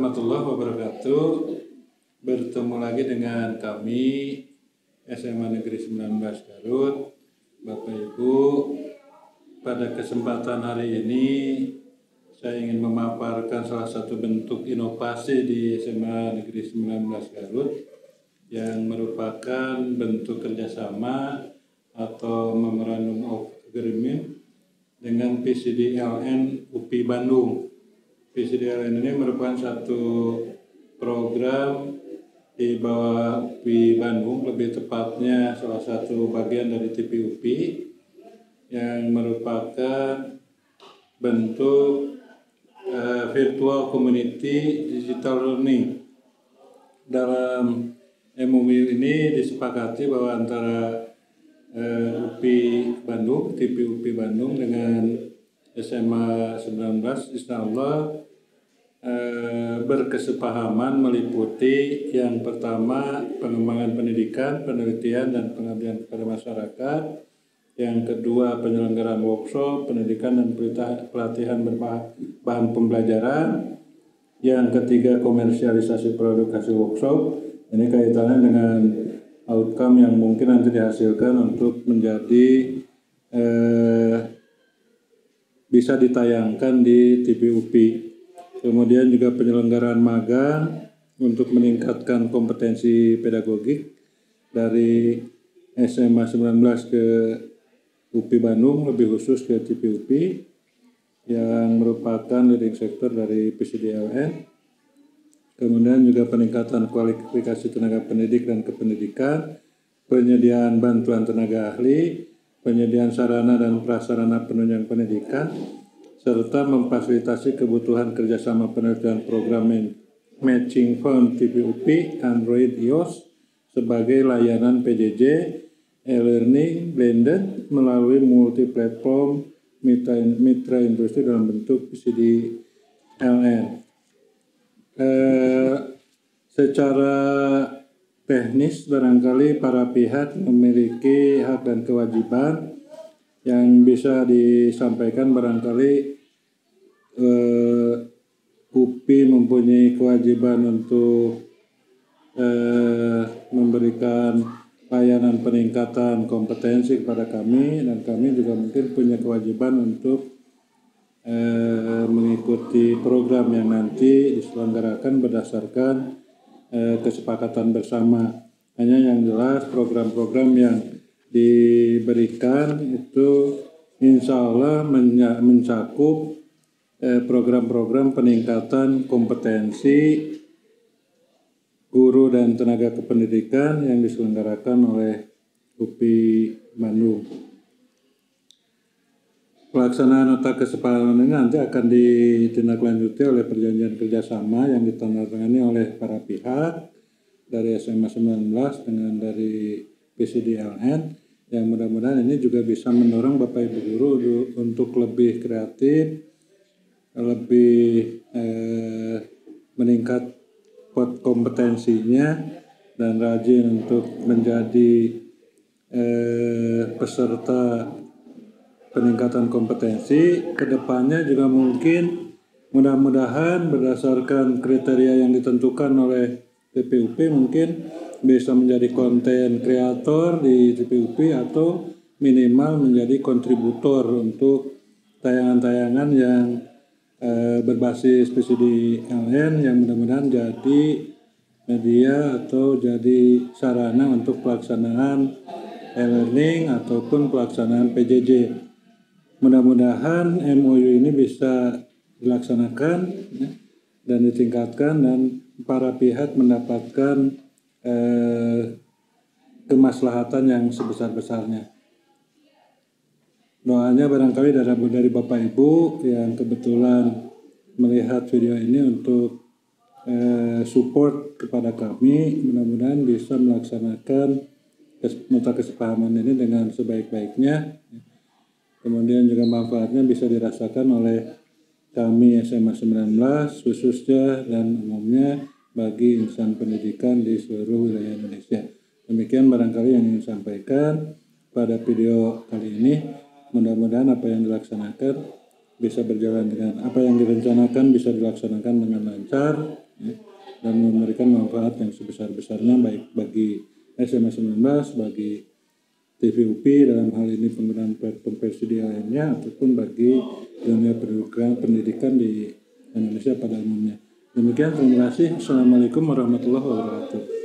warahmatullahi wabarakatuh. Bertemu lagi dengan kami SMA Negeri 19 Garut. Bapak Ibu, pada kesempatan hari ini saya ingin memaparkan salah satu bentuk inovasi di SMA Negeri 19 Garut yang merupakan bentuk kerjasama atau Memorandum of Agreement dengan PCDLN UPI Bandung. PCDLN ini merupakan satu program di bawah UPI Bandung, lebih tepatnya salah satu bagian dari TPUPI yang merupakan bentuk virtual community digital learning. Dalam MOU ini disepakati bahwa antara UPI Bandung, TPUPI Bandung dengan SMA 19 insya Allah berkesepahaman meliputi yang pertama pengembangan pendidikan, penelitian dan pengabdian kepada masyarakat, yang kedua penyelenggaraan workshop, pendidikan dan pelatihan berbahan pembelajaran, yang ketiga komersialisasi produk hasil workshop. Ini kaitannya dengan outcome yang mungkin nanti dihasilkan untuk menjadi bisa ditayangkan di TPUPI. Kemudian juga penyelenggaraan magang untuk meningkatkan kompetensi pedagogik dari SMA 19 ke UPI Bandung, lebih khusus ke TPUPI yang merupakan leading sector dari PCDLN. Kemudian juga peningkatan kualifikasi tenaga pendidik dan kependidikan, penyediaan bantuan tenaga ahli, penyediaan sarana dan prasarana penunjang pendidikan, serta memfasilitasi kebutuhan kerjasama penelitian program Matching Fund TPUPI Android iOS sebagai layanan PJJ e-learning blended melalui multi-platform mitra industri dalam bentuk PCDLN. Secara teknis barangkali para pihak memiliki hak dan kewajiban yang bisa disampaikan. Barangkali UPI mempunyai kewajiban untuk memberikan layanan peningkatan kompetensi kepada kami, dan kami juga mungkin punya kewajiban untuk mengikuti program yang nanti diselenggarakan berdasarkan kesepakatan bersama. Hanya yang jelas program-program yang diberikan itu insya Allah mencakup program-program peningkatan kompetensi guru dan tenaga kependidikan yang diselenggarakan oleh UPI Bandung. Pelaksanaan nota kesepahaman ini nanti akan ditindaklanjuti oleh perjanjian kerjasama yang ditandatangani oleh para pihak dari SMA 19 dengan dari PCDLN, yang mudah-mudahan ini juga bisa mendorong Bapak Ibu guru untuk lebih kreatif, lebih meningkat kompetensinya dan rajin untuk menjadi peserta peningkatan kompetensi. Kedepannya juga mungkin mudah-mudahan berdasarkan kriteria yang ditentukan oleh TPUPI mungkin bisa menjadi konten kreator di TPUPI atau minimal menjadi kontributor untuk tayangan-tayangan yang berbasis PCDLN yang mudah-mudahan jadi media atau jadi sarana untuk pelaksanaan e-learning ataupun pelaksanaan PJJ. Mudah-mudahan MOU ini bisa dilaksanakan dan ditingkatkan dan para pihak mendapatkan kemaslahatan yang sebesar-besarnya. Doanya barangkali dari Bapak Ibu yang kebetulan melihat video ini untuk support kepada kami, mudah-mudahan bisa melaksanakan nota kesepahaman ini dengan sebaik-baiknya. Kemudian juga manfaatnya bisa dirasakan oleh kami SMA 19 khususnya dan umumnya bagi insan pendidikan di seluruh wilayah Indonesia. Demikian barangkali yang ingin sampaikan pada video kali ini. Mudah-mudahan apa yang dilaksanakan bisa berjalan dengan apa yang direncanakan bisa dilaksanakan dengan lancar ya, dan memberikan manfaat yang sebesar-besarnya baik bagi SMA 19, bagi TVUP dalam hal ini penggunaan platform VCD lainnya, ataupun bagi dunia pendidikan di Indonesia pada umumnya. Demikian, terima kasih. Assalamualaikum warahmatullahi wabarakatuh.